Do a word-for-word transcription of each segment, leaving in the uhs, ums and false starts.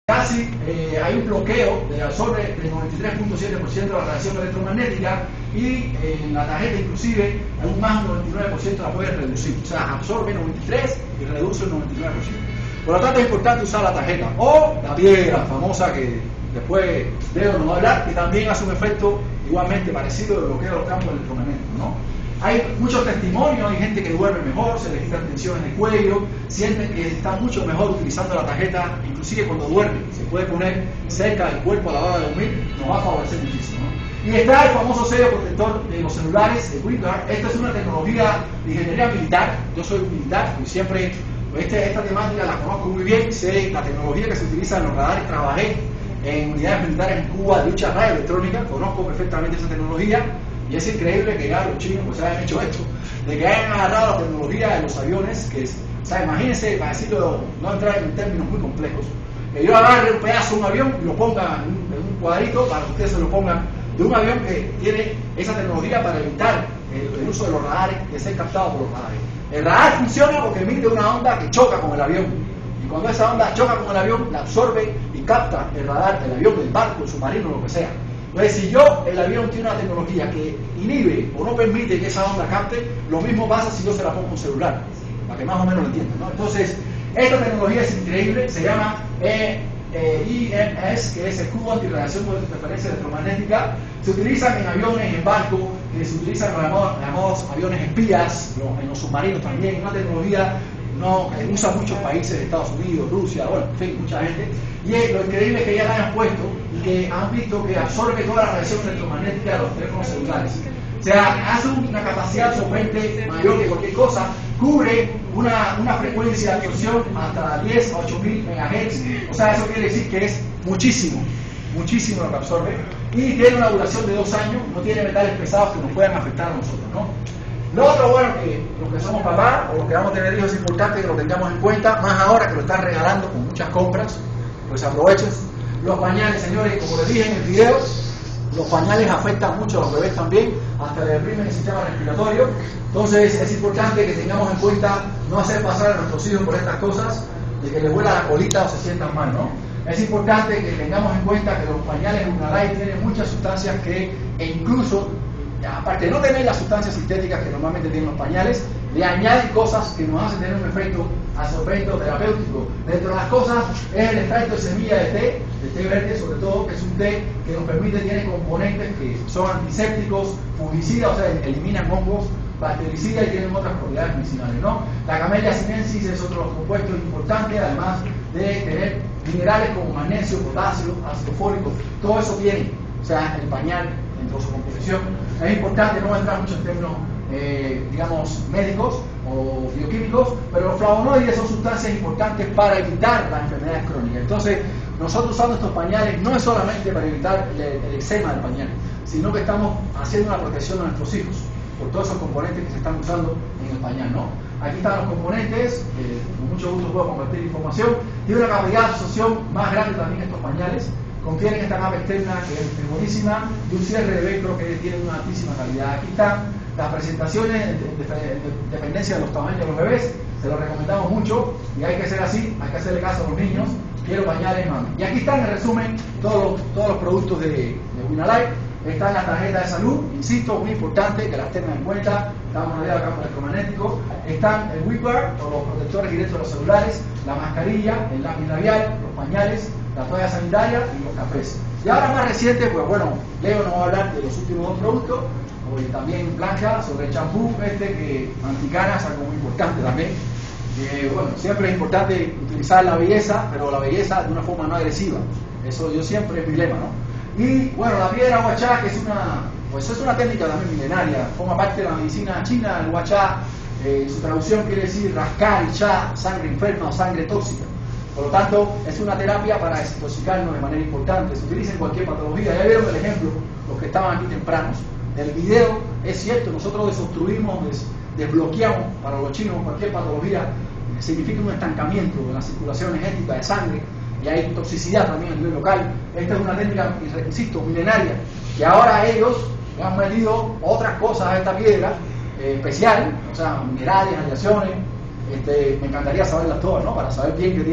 Casi eh, hay un bloqueo de absorbe del noventa y tres punto siete por ciento de la radiación electromagnética y eh, en la tarjeta inclusive aún más un noventa y nueve por ciento la puede reducir, o sea, absorbe noventa y tres y reduce el noventa y nueve por ciento. Por lo tanto es importante usar la tarjeta o la piedra famosa que después Leo nos va a hablar, que también hace un efecto igualmente parecido de bloqueo de los campos electromagnéticos, ¿no? Hay muchos testimonios, hay gente que duerme mejor, se le quitan tensiones en el cuello, sienten que está mucho mejor utilizando la tarjeta, inclusive cuando duerme, se puede poner cerca del cuerpo a la hora de dormir, nos va a favorecer muchísimo, ¿no? Y está el famoso sello protector de los celulares, el WeGuard. Esta es una tecnología de ingeniería militar, yo soy militar y siempre este, esta temática la conozco muy bien, sé la tecnología que se utiliza en los radares, trabajé en unidades militares en Cuba de lucha radioelectrónica, conozco perfectamente esa tecnología. Y es increíble que ya los chinos pues hayan hecho esto, de que hayan agarrado la tecnología de los aviones, que es, o sea, imagínense, para decirlo, no entrar en términos muy complejos, que yo agarre un pedazo de un avión y lo ponga en un, en un cuadrito para que ustedes se lo pongan, de un avión que tiene esa tecnología para evitar el, el uso de los radares, que sea captado por los radares. El radar funciona porque emite una onda que choca con el avión, y cuando esa onda choca con el avión, la absorbe y capta el radar del avión, del barco, el submarino, lo que sea. Entonces, si yo, el avión tiene una tecnología que inhibe o no permite que esa onda capte, lo mismo pasa si yo se la pongo a un celular, para que más o menos lo entiendan, ¿no? Entonces, esta tecnología es increíble, se llama eh, eh, I M S, que es escudo antirradiación por interferencia electromagnética. Se utilizan en aviones, en barcos, eh, se utilizan en los llamados, llamados aviones espías, ¿no? En los submarinos también, una tecnología no que usan muchos países, Estados Unidos, Rusia, bueno, en fin, mucha gente. Y es, lo increíble es que ya la hayan puesto y que han visto que absorbe toda la radiación electromagnética de los teléfonos celulares. O sea, hace una capacidad absorbente mayor que cualquier cosa, cubre una, una frecuencia de absorción hasta diez a ocho mil megahertz. O sea, eso quiere decir que es muchísimo, muchísimo lo que absorbe. Y tiene una duración de dos años, no tiene metales pesados que nos puedan afectar a nosotros, ¿no? Lo otro, bueno, que los que somos papás o los que vamos a tener hijos es importante que lo tengamos en cuenta, más ahora que lo están regalando con muchas compras, pues aprovechen. Los pañales, señores, como les dije en el video, los pañales afectan mucho a los bebés también, hasta le deprimen el sistema respiratorio. Entonces es importante que tengamos en cuenta no hacer pasar a nuestros hijos por estas cosas, de que les vuela la colita o se sientan mal, ¿no? Es importante que tengamos en cuenta que los pañales Unalight tienen muchas sustancias que e incluso, aparte de no tener las sustancias sintéticas que normalmente tienen los pañales, le añaden cosas que nos hacen tener un efecto absorbente o terapéutico. Dentro de las cosas es el extracto de semilla de té, de té verde sobre todo, que es un té que nos permite, tiene componentes que son antisépticos, fungicidas, o sea, eliminan hongos, bactericidas y tienen otras propiedades medicinales, ¿no? La Camellia sinensis es otro compuesto importante, además de tener minerales como magnesio, potasio, ácido fólico, todo eso tiene, o sea, el pañal dentro de su composición. Es importante no entrar mucho en términos, eh, digamos, médicos o bioquímicos, pero los flavonoides son sustancias importantes para evitar las enfermedades crónicas. Entonces, nosotros usando estos pañales no es solamente para evitar el, el eczema del pañal, sino que estamos haciendo una protección a nuestros hijos por todos esos componentes que se están usando en el pañal, ¿no? Aquí están los componentes, eh, con mucho gusto puedo compartir información. Tiene una capacidad de absorción más grande también estos pañales. Contienen esta capa externa que es buenísima y un cierre de velcro que tiene una altísima calidad. Aquí están las presentaciones en dependencia de los tamaños de los bebés, se los recomendamos mucho y hay que ser así, hay que hacerle caso a los niños. Quiero pañales, mami. Y aquí están en resumen todos los, todos los productos de, de Unalight. Está en la tarjeta de salud, insisto, muy importante que las tengan en cuenta. Estamos rodeados de campo electromagnético. Están el WeGuard, o los protectores directos de los celulares, la mascarilla, el lápiz labial, los pañales, la toalla sanitaria y los cafés. Y ahora más reciente, pues bueno, Leo nos va a hablar de los últimos dos productos, y también Blanca sobre el champú este que anticanas, algo muy importante también. Eh, bueno, siempre es importante utilizar la belleza, pero la belleza de una forma no agresiva. Eso yo siempre es mi lema, ¿no? Y bueno, la piedra guachá, que es una, pues es una técnica también milenaria, forma parte de la medicina china. El guachá, eh, su traducción quiere decir rascar y chá, sangre enferma o sangre tóxica. Por lo tanto, es una terapia para desintoxicarnos de manera importante. Se utiliza en cualquier patología. Ya vieron el ejemplo, los que estaban aquí tempranos. El video es cierto, nosotros desobstruimos, des, desbloqueamos para los chinos cualquier patología. Significa un estancamiento de la circulación energética de sangre. Y hay toxicidad también a nivel local. Esta es una técnica, insisto, milenaria, que ahora ellos han metido otras cosas a esta piedra eh, especial, o sea, minerales, aleaciones. Este, me encantaría saberlas todas, ¿no? Para saber bien qué tiene.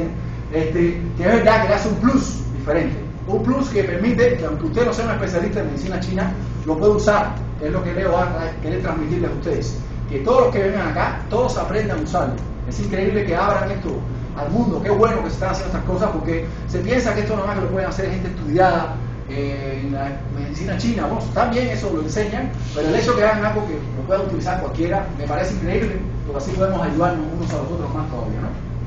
este, que es verdad que le hace un plus diferente. Un plus que permite que aunque usted no sea un especialista en medicina china, lo puede usar. Es lo que Leo va a querer transmitirles a ustedes. Que todos los que vengan acá, todos aprendan a usarlo. Es increíble que abran esto al mundo. Qué bueno que se están haciendo estas cosas, porque se piensa que esto nomás que lo pueden hacer gente estudiada eh, en la medicina china. Bueno, también eso lo enseñan, pero el hecho de que hagan algo que lo pueda utilizar cualquiera me parece increíble, porque así podemos ayudarnos unos a los otros más todavía, ¿no?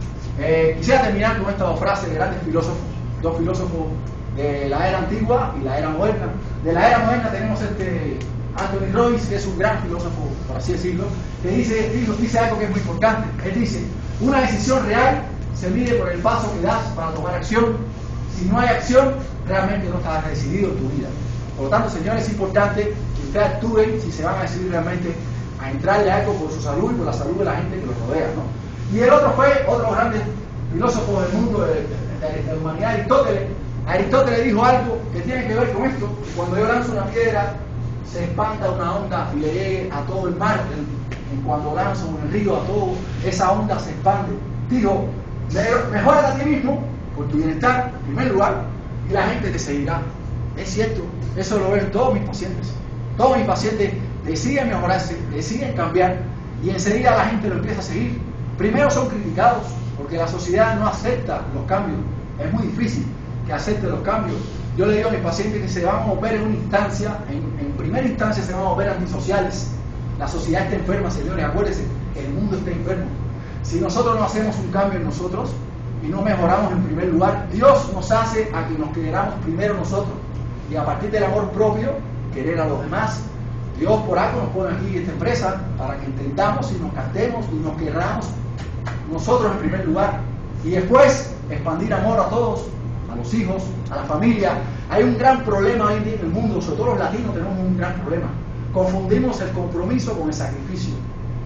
Eh, quisiera terminar con esta frase de grandes filósofos, dos filósofos de la era antigua y la era moderna. De la era moderna tenemos este Anthony Royce, que es un gran filósofo, por así decirlo, que dice, dice algo que es muy importante. Él dice: una decisión real se mide por el paso que das para tomar acción. Si no hay acción, realmente no estás decidido en tu vida. Por lo tanto, señores, es importante que ustedes actúen si se van a decidir realmente a entrarle algo por su salud y por la salud de la gente que los rodea, ¿no? Y el otro fue otro grande filósofo del mundo de, de, de, de la humanidad, Aristóteles. Aristóteles dijo algo que tiene que ver con esto: que cuando yo lanzo una piedra se espanta una onda y le llegue a todo el mar. Y cuando lanzo en el río a todo, esa onda se expande. Dijo: mejora a ti mismo por tu bienestar en primer lugar y la gente te seguirá. Es cierto, eso lo ven todos mis pacientes. Todos mis pacientes deciden mejorarse, deciden cambiar, y enseguida la gente lo empieza a seguir. Primero son criticados porque la sociedad no acepta los cambios. Es muy difícil que acepte los cambios. Yo le digo a mis pacientes que se van a mover en una instancia, en, en primera instancia se van a mover antisociales. La sociedad está enferma, señores, acuérdense, el mundo está enfermo. Si nosotros no hacemos un cambio en nosotros y no mejoramos en primer lugar, Dios nos hace a que nos queramos primero nosotros, y a partir del amor propio, querer a los demás. Dios por algo nos pone aquí esta empresa para que entendamos y nos cantemos y nos queramos nosotros en primer lugar, y después expandir amor a todos, a los hijos, a la familia. Hay un gran problema hoy en día en el mundo, sobre todo los latinos tenemos un gran problema. Confundimos el compromiso con el sacrificio.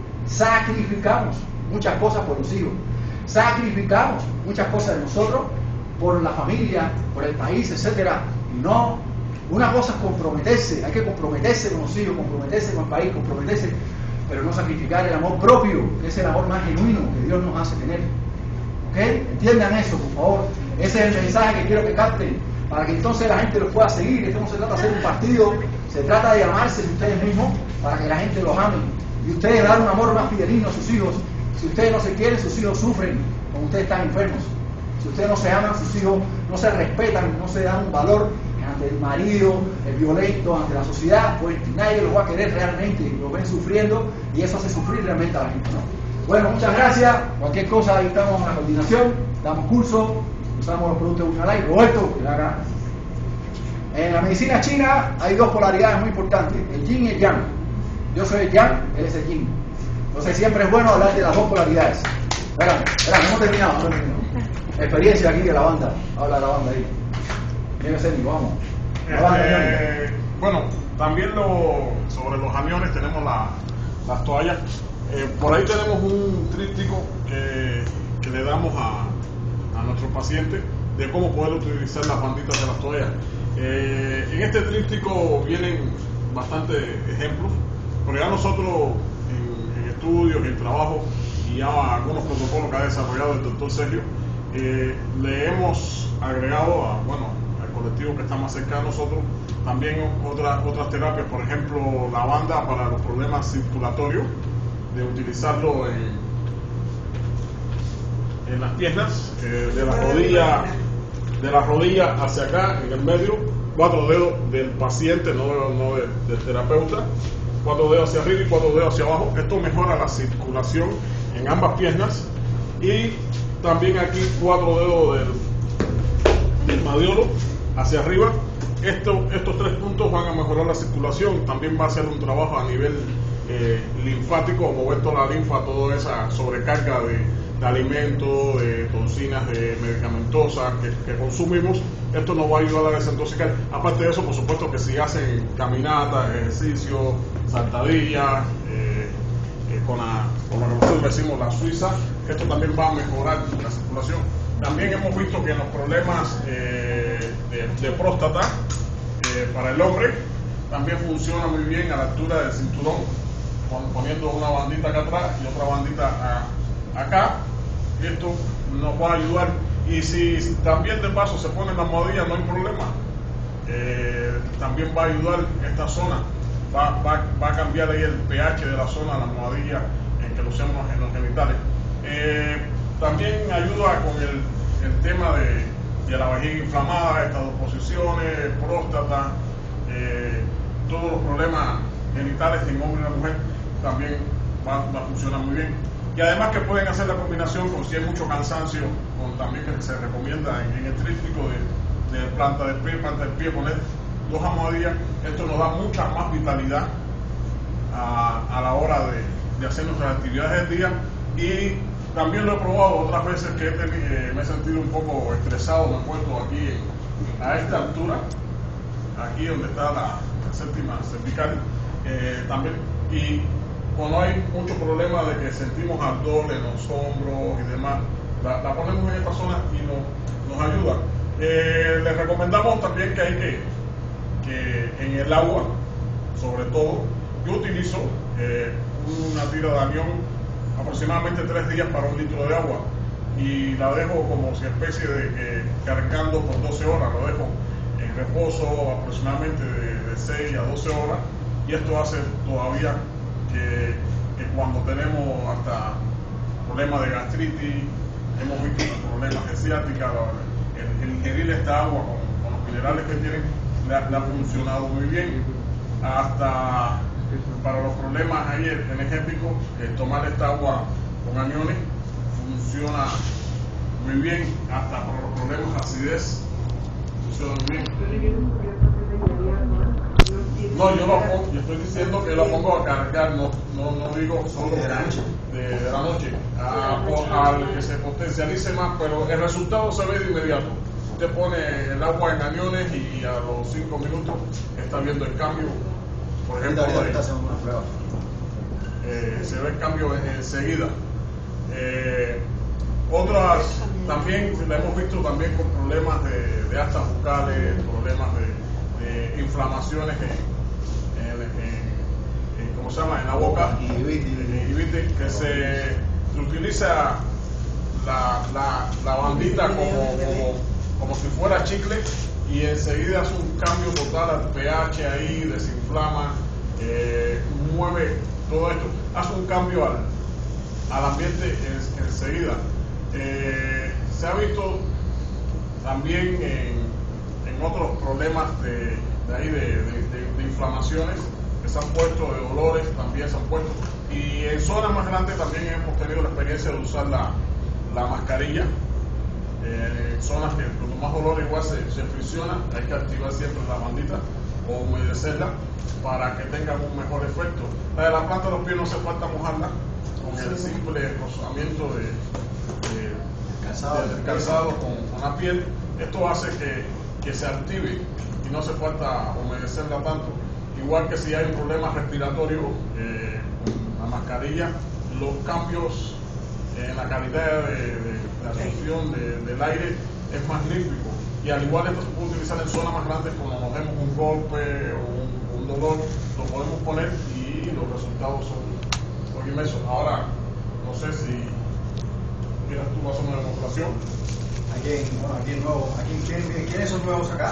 Sacrificamos muchas cosas por los hijos, sacrificamos muchas cosas de nosotros por la familia, por el país, etcétera. Y no, una cosa es comprometerse, hay que comprometerse con los hijos, comprometerse con el país, comprometerse, pero no sacrificar el amor propio, que es el amor más genuino que Dios nos hace tener. ¿Ok? Entiendan eso, por favor. Ese es el mensaje que quiero que capten, para que entonces la gente los pueda seguir. Esto no se trata de hacer un partido, se trata de amarse de ustedes mismos para que la gente los ame. Y ustedes dar un amor más fidelino a sus hijos. Si ustedes no se quieren, sus hijos sufren, como ustedes están enfermos. Si ustedes no se aman, sus hijos no se respetan, no se dan un valor ante el marido, el violento, ante la sociedad, pues nadie los va a querer realmente, los ven sufriendo, y eso hace sufrir realmente a la gente, ¿no? Bueno, muchas gracias. Cualquier cosa, ahí estamos en la coordinación, damos curso, usamos los productos de Unalay. Roberto, que la haga. En la medicina china hay dos polaridades muy importantes, el yin y el yang. Yo soy el yang, él es el yin. Entonces siempre es bueno hablar de las dos polaridades. Espera, espera, no hemos terminado, no hemos terminado. Experiencia aquí de la banda, habla de la banda ahí. Viene Ceni, vamos. La banda, este, bueno, también lo, sobre los aviones tenemos la, las toallas. Eh, por ahí tenemos un tríptico que, que le damos a, a nuestros pacientes de cómo poder utilizar las banditas de las toallas. Eh, en este tríptico vienen bastantes ejemplos, pero ya nosotros en, en estudios, en trabajo y ya algunos protocolos que ha desarrollado el doctor Sergio, eh, le hemos agregado a, bueno, al colectivo que está más cerca de nosotros también otras, otras terapias, por ejemplo la banda para los problemas circulatorios, de utilizarlo en, en las piernas, eh, de la rodilla de la rodilla hacia acá, en el medio, cuatro dedos del paciente, no, no de, del terapeuta, cuatro dedos hacia arriba y cuatro dedos hacia abajo. Esto mejora la circulación en ambas piernas. Y también aquí cuatro dedos del, del madiolo hacia arriba. Esto, estos tres puntos van a mejorar la circulación. También va a hacer un trabajo a nivel eh, linfático, mover toda la linfa, toda esa sobrecarga de, de alimentos, de toxinas, de medicamentosas que, que consumimos. Esto nos va a ayudar a desintoxicar. Aparte de eso, por supuesto que si hacen caminatas, ejercicio, saltadillas, eh, eh, con, la, con lo que nosotros decimos la suiza, esto también va a mejorar la circulación. También hemos visto que en los problemas eh, de, de próstata, eh, para el hombre, también funciona muy bien a la altura del cinturón, poniendo una bandita acá atrás y otra bandita a, acá. Esto nos va a ayudar Y si también de paso se pone la almohadilla, no hay problema. Eh, también va a ayudar esta zona, va, va, va a cambiar ahí el pH de la zona, la almohadilla en que lo usemos en los genitales. Eh, también ayuda con el, el tema de, de la vejiga inflamada, estas dos posiciones, próstata, eh, todos los problemas genitales en hombre y en mujer también va, va a funcionar muy bien. Y además que pueden hacer la combinación con si hay mucho cansancio, con también que se recomienda en, en el tríptico de, de planta del pie, planta del pie, poner dos almohadillas. Esto nos da mucha más vitalidad a, a la hora de, de hacer nuestras actividades del día. Y también lo he probado otras veces que he tenido, eh, me he sentido un poco estresado, me encuentro aquí a esta altura, aquí donde está la, la séptima cervical, eh, también, y cuando hay mucho problema de que sentimos ardor en los hombros y demás, la, la ponemos en esta zona y nos, nos ayuda. Eh, les recomendamos también que hay que, que en el agua, sobre todo, yo utilizo eh, una tira de anión aproximadamente tres días para un litro de agua y la dejo como si especie de que cargando por doce horas, lo dejo en reposo aproximadamente de, de seis a doce horas, y esto hace todavía que, que cuando tenemos hasta problemas de gastritis, hemos visto problemas de ciática, el, el ingerir esta agua con, con los minerales que tienen le ha, le ha funcionado muy bien. Hasta para los problemas ahí energéticos, eh, tomar esta agua con aniones funciona muy bien. Hasta para los problemas de acidez funciona muy bien. No, yo lo pongo, yo estoy diciendo que lo pongo a cargar, no, no, no digo solo de la noche, de, de la noche a, al que se potencialice más, pero el resultado se ve de inmediato. Usted pone el agua en aniones y a los cinco minutos está viendo el cambio. Por ejemplo, ahí, eh, se ve el cambio enseguida. Eh, otras también la hemos visto también con problemas de, de astas bucales, problemas de, de inflamaciones en, en, en, en, ¿cómo se llama? En la boca, gingivitis, que se, se utiliza la, la, la bandita como, como, como si fuera chicle, y enseguida hace un cambio total al pH ahí, desinflama, eh, mueve todo esto, hace un cambio al, al ambiente en, enseguida. Eh, se ha visto también en, en otros problemas de, de, ahí de, de, de, de inflamaciones que se han puesto, de dolores también se han puesto, y en zonas más grandes también hemos tenido la experiencia de usar la, la mascarilla. Eh, zonas que con más dolor igual se, se fricciona, hay que activar siempre la bandita o humedecerla para que tenga un mejor efecto. La de la planta de los pies no hace falta mojarla con el simple rozamiento de, de, calzado, de, de calzado con, con la piel. Esto hace que, que se active y no hace falta humedecerla tanto. Igual que si hay un problema respiratorio, eh, con la mascarilla, los cambios en la calidad de, de, de absorción de, del aire es más límpico, y al igual esto se puede utilizar en zonas más grandes cuando nos demos un golpe o un, un dolor, lo podemos poner y los resultados son, son inmensos. Ahora, no sé si quieras tú más o menos demostración. Aquí, bueno, aquí nuevo, aquí, ¿quién, ¿quiénes son nuevos acá?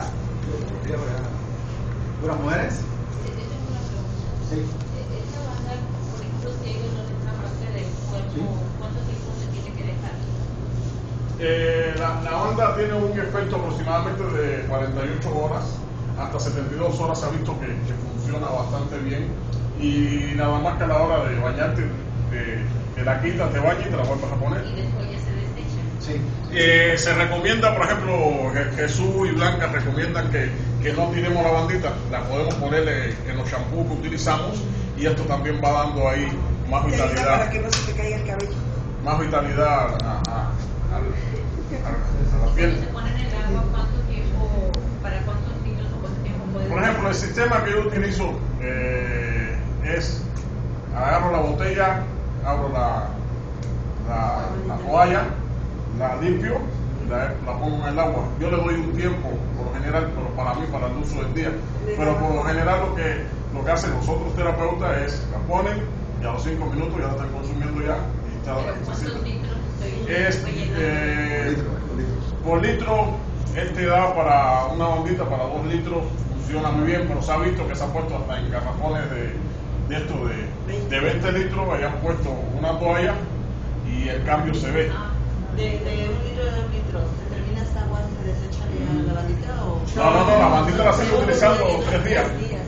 ¿Puras mujeres? Sí. Esta banda, por ejemplo, si ellos no dejan parte del cuerpo, ¿cuánto tiempo se tiene que dejar? Eh, la, la banda tiene un efecto aproximadamente de cuarenta y ocho horas, hasta setenta y dos horas. Se ha visto que, que funciona bastante bien, y nada más que a la hora de bañarte, te, te la quitas, te bañas y te la vuelves a poner. Y después ya se desecha. Sí. Eh, se recomienda, por ejemplo, Jesús y Blanca recomiendan que, que no tiremos la bandita, la podemos poner en los shampoos que utilizamos, y esto también va dando ahí más vitalidad. Para que no se te caiga el cabello. Más vitalidad a, a, a, a, a la piel. Cuando se pone en el agua, ¿cuánto tiempo, para cuántos litros o cuánto tiempo puede? Por ejemplo, el sistema que yo utilizo eh, es: agarro la botella, abro la, la, la toalla, la limpio y la, la pongo en el agua. Yo le doy un tiempo, por lo general, pero para mí, para el uso del día. Pero por lo general lo que, lo que hacen los otros terapeutas es la ponen y a los cinco minutos ya la están consumiendo ya. Y está, ¿Cuántos litros estoy es, eh, por litro, este da para una bandita, para dos litros, funciona muy bien, pero se ha visto que se ha puesto hasta en garrafones de, de esto de, de veinte litros, hayan puesto una toalla y el cambio se ve. De, de un litro de dos litros, ¿se termina esta agua, se desecha la bandita o...? No, no, no, la bandita la sigue utilizando tres días.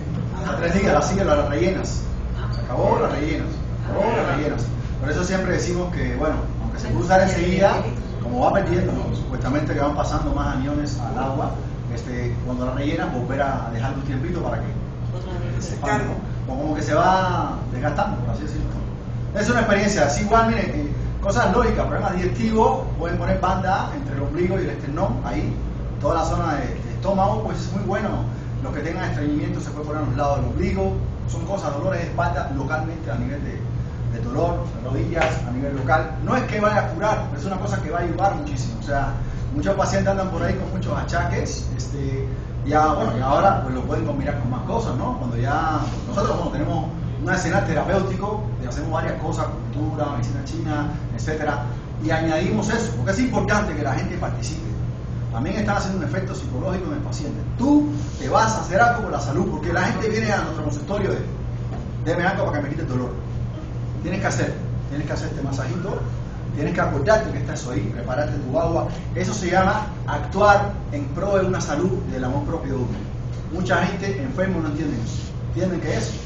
A tres días, la siguen las rellenas. Se acabó las rellenas. Se acabó las rellenas. Por eso siempre decimos que, bueno, aunque se puede usar enseguida, como va perdiendo, ¿no? Supuestamente que van pasando más aniones al agua, este, cuando la rellenas, volver a dejar un tiempito para que, que se expanda, ¿no? O como que se va desgastando, por así decirlo. Es una experiencia, así igual, miren, eh, cosas lógicas, problemas digestivos, pueden poner banda entre el ombligo y el esternón, ahí, toda la zona de, de estómago, pues es muy bueno. Los que tengan estreñimiento se puede poner a los lados del ombligo, son cosas, dolores de espalda localmente a nivel de, de dolor, de rodillas, a nivel local. No es que vaya a curar, pero es una cosa que va a ayudar muchísimo. O sea, muchos pacientes andan por ahí con muchos achaques, este, ya, bueno, y ahora pues lo pueden combinar con más cosas, ¿no? Cuando ya, nosotros bueno, tenemos un arsenal terapéutico, y hacemos varias cosas, cultura, medicina china, etcétera, y añadimos eso, porque es importante que la gente participe. También están haciendo un efecto psicológico en el paciente. Tú te vas a hacer algo por la salud, porque la gente viene a nuestro consultorio de, deme algo para que me quite el dolor. Tienes que hacer, tienes que hacer este masajito, tienes que acordarte que está eso ahí, prepararte tu agua. Eso se llama actuar en pro de una salud, del amor propio de uno. Mucha gente enferma no entiende eso. ¿Entienden qué es?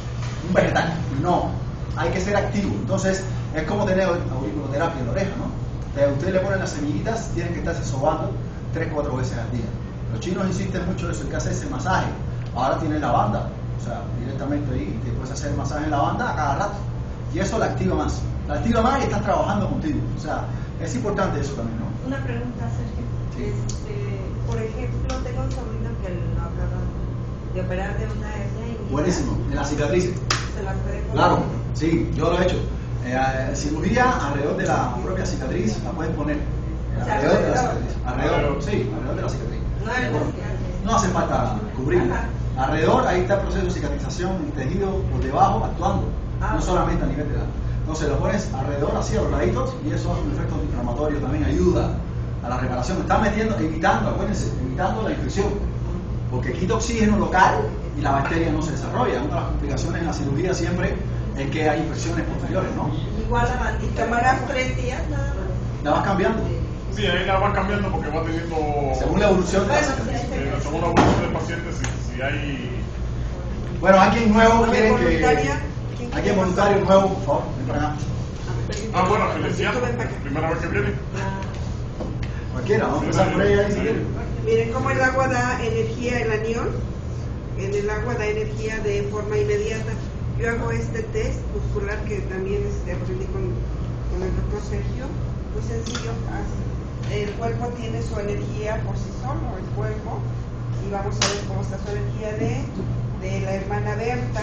Un vegetal. No, hay que ser activo. Entonces, es como tener auriculoterapia en la oreja, ¿no? Ustedes le ponen las semillitas, tienen que estarse sobando tres, cuatro veces al día. Los chinos insisten mucho en eso, hay que hacerse masaje. Ahora tienen la banda, o sea, directamente ahí te puedes hacer el masaje en la banda a cada rato. Y eso la activa más. La activa más y están trabajando contigo. O sea, es importante eso también, ¿no? Una pregunta, Sergio. Sí. Este, por ejemplo, tengo un sobrino que lo acaban de operar de una hernia y... Buenísimo, de la cicatriz. ¿Se la puede poner? Claro, sí, yo lo he hecho. Eh, cirugía alrededor de la propia cicatriz la pueden poner. Eh, alrededor de la cicatriz. Alrededor, sí, alrededor de la cicatriz. No, Bueno, no hace falta cubrirla. Alrededor, ahí está el proceso de cicatrización, el tejido por debajo actuando, no solamente a nivel de la. Entonces lo pones alrededor, así a los laditos, y eso hace un efecto inflamatorio, también ayuda a la reparación. Está metiendo, evitando, acuérdense, evitando la infección, porque quita oxígeno local y la bacteria no se desarrolla. Una de las complicaciones en la cirugía siempre es que hay infecciones posteriores, ¿no? Igual la bandita. Tomarás tres días nada más. La vas cambiando. Sí, ahí la vas cambiando porque va teniendo... Según la evolución de la Bueno, cicatriz. eh, según la evolución del paciente, si, si hay... Bueno, alguien nuevo ¿Alguien quiere que... voluntaria? ¿Quién Alguien quiere voluntario pasar? nuevo, por favor, ven para acá. Ah, bueno, Feliciano, primera vez que viene. Cualquiera, vamos a empezar por ella ahí si quiere. Miren cómo el agua da energía, el anión, en el agua da energía de forma inmediata. Yo hago este test muscular que también este, aprendí con, con el doctor Sergio, muy sencillo. El cuerpo tiene su energía por sí solo, el cuerpo, y vamos a ver cómo está su energía de, de la hermana Berta.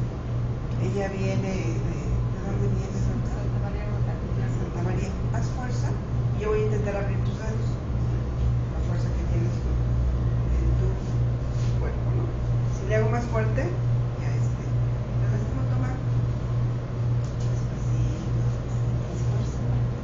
Ella viene de, ¿de dónde viene? Santa María Magdalena. Santa María. Haz fuerza y yo voy a intentar abrir tus dedos. La fuerza que tienes tú en tu cuerpo, ¿no? Si le hago más fuerte, ya este. ¿Lo lastimo tomar? Despacito, esfuerzo.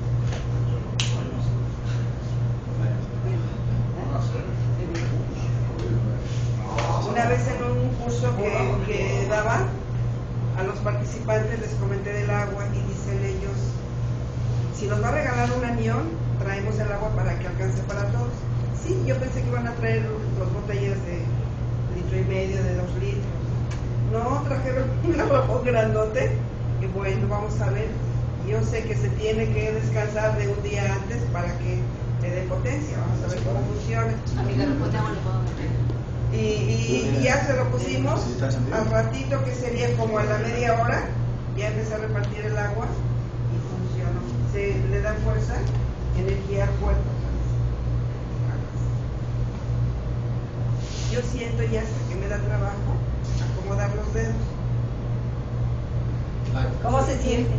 Una vez en un curso que, que daba a los participantes les comenté del agua y dicen ellos, si nos va a regalar un anión, traemos el agua para que alcance para todos. Sí, yo pensé que iban a traer dos botellas de litro y medio, de dos litros. No, trajeron un lavabo grandote y bueno, vamos a ver. Yo sé que se tiene que descansar de un día antes para que le dé potencia. Vamos a ver cómo funciona. A mi garrafón de agua le puedo meter. Y, y, y ya se lo pusimos al ratito, que sería como a la media hora, ya empecé a repartir el agua y funcionó. Se le da fuerza, energía al cuerpo. Yo siento ya hasta que me da trabajo acomodar los dedos. ¿Cómo se siente?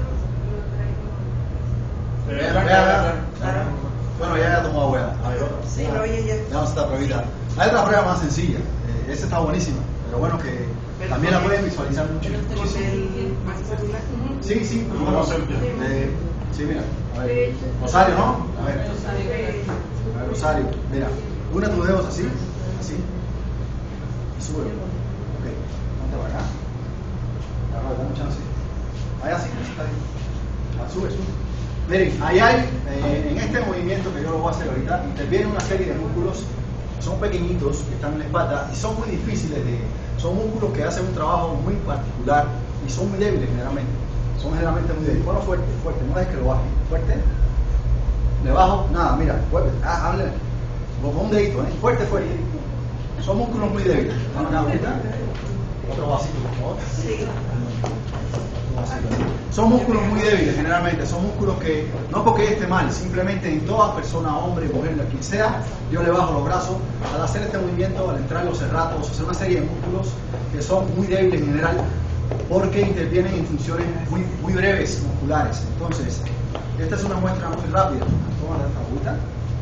Eh, Vea, la- vea, vea. Bueno, ya ya tomó agua. A ver, Sí, no, ella ya. ya vamos a esta pruebita. Hay otra prueba más sencilla. Eh, esa está buenísima, pero bueno que Pero también la con pueden el- visualizar mucho. Con el mascular. Sí, sí. Vamos a bueno, hacer ya. eh, sí, mira. A ver. Rosario, ¿no? A ver. A ver, Rosario, mira, une tus dedos así, así, y sube. Ok, ponte para acá. Agarra, dame chance. Ahí así, así está bien. Ah, sube, sube. Miren, ahí hay, eh, en este movimiento que yo lo voy a hacer ahorita, interviene una serie de músculos que son pequeñitos, que están en la espalda, y son muy difíciles de... Son músculos que hacen un trabajo muy particular, y son muy débiles generalmente. Son generalmente muy débiles. Bueno, fuerte, fuerte, no dejes que lo baje. Fuerte. Le bajo, nada, mira, fuerte. Ah, hable. Con un dedito, ¿eh? Fuerte, fuerte. Son músculos muy débiles. Vamos acá ahorita. Otro vasito, por favor. Sí. Son músculos muy débiles generalmente, son músculos que, no porque esté mal, simplemente en toda persona, hombre, mujer, quien sea, yo le bajo los brazos al hacer este movimiento, al entrar los cerratos, hacer una serie de músculos que son muy débiles en general, porque intervienen en funciones muy, muy breves musculares. Entonces, esta es una muestra muy rápida. Toma esta agüita.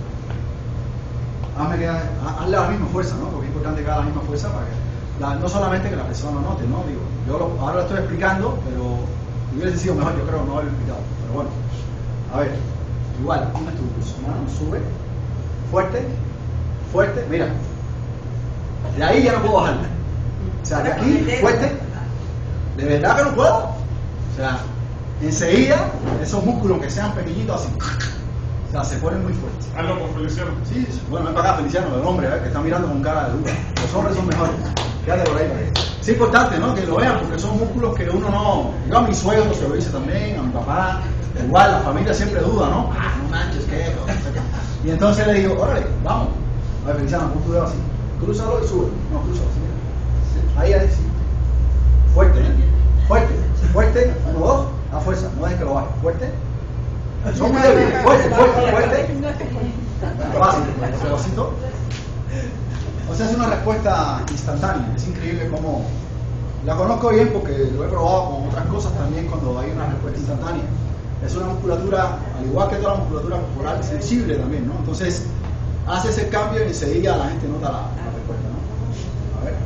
Hazme que, hazle la misma fuerza, ¿no? Porque es importante que haga la misma fuerza para que, la, no solamente que la persona lo note, ¿no? Digo, yo lo, ahora lo estoy explicando, pero hubiese sido mejor, yo creo, no haberlo explicado. Pero bueno, a ver, igual, una tu mano, sube, fuerte, fuerte, mira. De ahí ya no puedo bajarla. O sea, de aquí, fuerte. De verdad que no puedo. O sea, enseguida, esos músculos que sean pequeñitos así, o sea, se ponen muy fuertes. Hazlo con Feliciano. Sí, bueno, ven para acá, Feliciano, el hombre, ¿eh? Que está mirando con cara de duda. Los hombres son mejores. Quédate por ahí, para ahí. Es importante, ¿no? Que lo vean, porque son músculos que uno no... Yo a mi suegro se lo dice también, a mi papá, igual, la familia siempre duda, ¿no? Ah, no manches, ¿qué? No sé qué. Y entonces le digo, órale, vamos. A ver, Feliciano, pon tu dedo así. Crúzalo y sube. No, crúzalo así, mira. Ahí, ahí, sí. Fuerte, ¿eh? Fuerte, fuerte, uno, dos, a fuerza, no dejes que lo baje. Fuerte. Son muy débiles, fuerte, fuerte, fuerte. Fácil, pedacito. O sea, es una respuesta instantánea. Es increíble cómo... La conozco bien porque lo he probado con otras cosas también cuando hay una respuesta instantánea. Es una musculatura, al igual que toda la musculatura corporal, sensible también, ¿no? Entonces, hace ese cambio y enseguida la gente nota la, la respuesta, ¿no? A ver.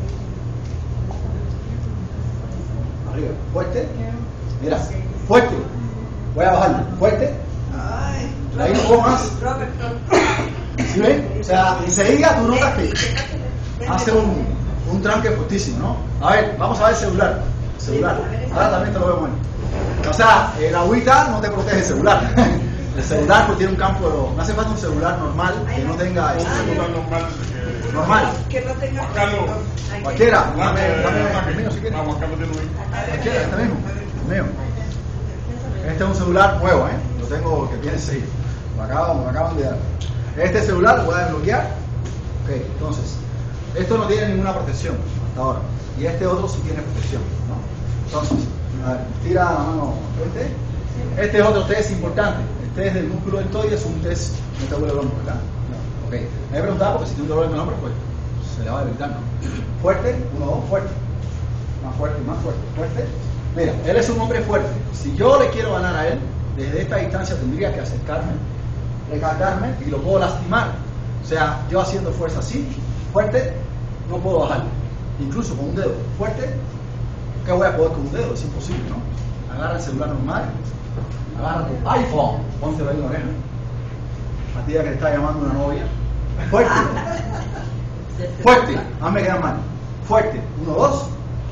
Arriba, fuerte. Mira, fuerte. Voy a bajarlo, fuerte. Ahí no puedo más. ¿Sí ven? O sea, enseguida tú notas que hace un, un tranque fortísimo, ¿no? A ver, vamos a ver el celular. Celular. Ahora también te lo vemos ahí. O sea, el agüita no te protege el celular. El celular pues tiene un campo de... No hace falta un celular normal que no tenga... Este, normal. normal. Que no tenga... Cualquiera. Dame, dame el mío si quieres. Vamos, acá lo tiene uno. Cualquiera, este mismo. El mío. Este es un celular nuevo, ¿eh? Lo tengo que tiene seis. Me acaban, me acaban de dar. Este celular lo voy a desbloquear. Ok, entonces, esto no tiene ninguna protección hasta ahora. Y este otro sí tiene protección, ¿no? Entonces, a ver, tira la mano fuerte. Este es otro test importante. El test del músculo deltoide es un test no te duele el hombro, ¿verdad? No. Ok. Me he preguntado porque si tiene un dolor en el hombro, pues se le va a debilitar, ¿no? Fuerte, uno, dos, fuerte. Más fuerte, más fuerte, fuerte. Mira, él es un hombre fuerte. Si yo le quiero ganar a él, desde esta distancia tendría que acercarme, recargarme y lo puedo lastimar. O sea, yo haciendo fuerza así, fuerte, no puedo bajarle. Incluso con un dedo fuerte, ¿qué voy a poder con un dedo? Es imposible, ¿no? Agarra el celular normal, agarra tu iPhone, póntelo ahí en la oreja. A ti que te está llamando una novia. Fuerte. Fuerte. Hazme quedar mal. Fuerte. Uno, dos.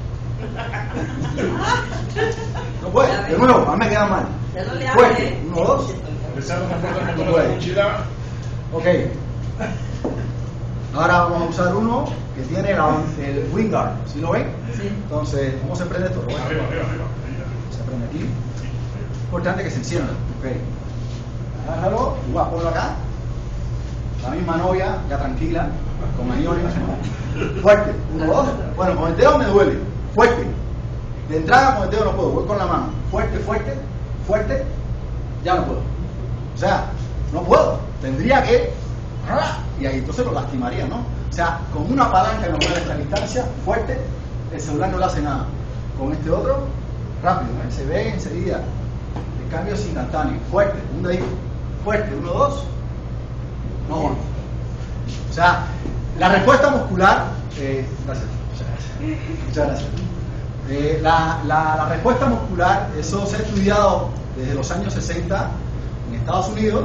No puede. De nuevo, hazme quedar mal. Fuerte. Uno, dos. No puede. Ok. Ahora vamos a usar uno que tiene la, el Wingard. ¿Sí lo ven? Sí. Entonces, ¿cómo se prende esto? Bueno, Arriba, arriba, arriba. se prende aquí. Es importante que se encienda. Ok. Agárralo, igual, ponlo acá. La misma novia, ya tranquila, con maniones. Fuerte. Uno, dos. Bueno, con el dedo me duele. Fuerte. De entrada con el dedo no puedo, voy con la mano. Fuerte, fuerte, fuerte. Ya no puedo. O sea, no puedo. Tendría que... Y ahí entonces lo lastimaría, ¿no? O sea, con una palanca normal a esta distancia, fuerte, el celular no le hace nada. Con este otro, rápido, ¿no? Se ve enseguida. El cambio es instantáneo. Fuerte, un dedito. Fuerte, uno, dos. No, bueno. O sea, la respuesta muscular... Eh, gracias. Muchas gracias. Eh, la, la, la respuesta muscular, eso se ha estudiado desde los años sesenta en Estados Unidos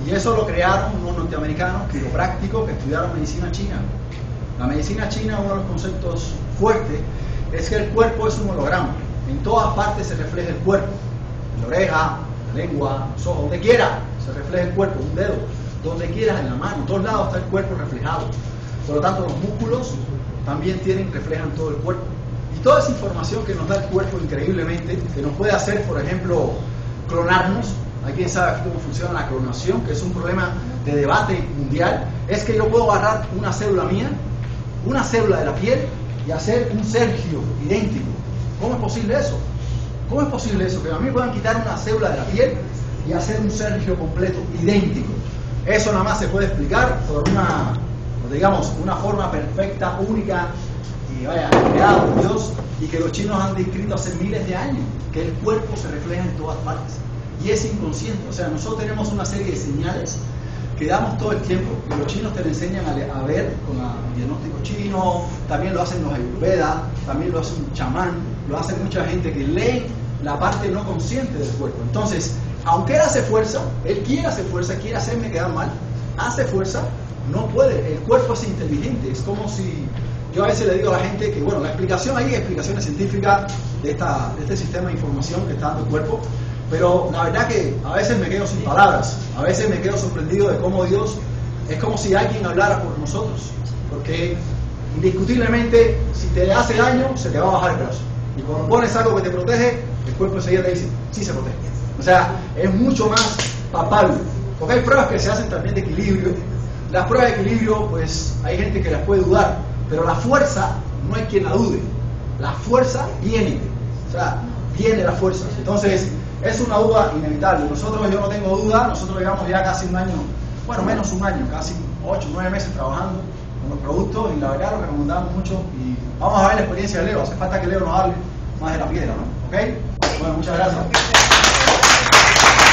Y eso lo crearon unos norteamericanos quiroprácticos que estudiaron medicina china. La medicina china, uno de los conceptos fuertes, es que el cuerpo es un holograma. En todas partes se refleja el cuerpo. En la oreja, en la lengua, en los ojos, donde quiera se refleja el cuerpo, un dedo. Donde quieras, en la mano, en todos lados está el cuerpo reflejado. Por lo tanto, los músculos también tienen, reflejan todo el cuerpo. Y toda esa información que nos da el cuerpo increíblemente, que nos puede hacer, por ejemplo, clonarnos. ¿Hay quien sabe cómo funciona la clonación? Que es un problema de debate mundial. Es que yo puedo agarrar una célula mía, una célula de la piel, y hacer un Sergio idéntico. ¿Cómo es posible eso? ¿Cómo es posible eso? Que a mí me puedan quitar una célula de la piel y hacer un Sergio completo, idéntico. Eso nada más se puede explicar por una, digamos, una forma perfecta, única, y vaya, creada por Dios, y que los chinos han descrito hace miles de años, que el cuerpo se refleja en todas partes. Y es inconsciente. O sea, nosotros tenemos una serie de señales que damos todo el tiempo, que los chinos te lo enseñan a, a ver con el diagnóstico chino, también lo hacen los ayurveda, también lo hace un chamán, lo hace mucha gente que lee la parte no consciente del cuerpo. Entonces, aunque él hace fuerza, él quiere hacer fuerza, quiere hacerme quedar mal, hace fuerza, no puede. El cuerpo es inteligente. Es como si yo a veces le digo a la gente que, bueno, la explicación, hay explicaciones científicas de, esta, de este sistema de información que está dando el cuerpo, pero la verdad que a veces me quedo sin palabras, a veces me quedo sorprendido de cómo Dios, es como si alguien hablara por nosotros, porque indiscutiblemente si te hace daño se te va a bajar el brazo, y cuando pones algo que te protege, el cuerpo enseguida te dice, sí se protege. O sea, es mucho más palpable, porque hay pruebas que se hacen también de equilibrio. Las pruebas de equilibrio, pues hay gente que las puede dudar, pero la fuerza no hay quien la dude, la fuerza viene, o sea, viene la fuerza. Entonces es una duda inevitable. Nosotros, yo no tengo duda, nosotros llevamos ya casi un año, bueno, menos un año, casi ocho, nueve meses trabajando con los productos, y la verdad lo recomendamos mucho, y vamos a ver la experiencia de Leo. Hace falta que Leo nos hable más de la piedra, ¿no? ¿Ok? Bueno, muchas gracias.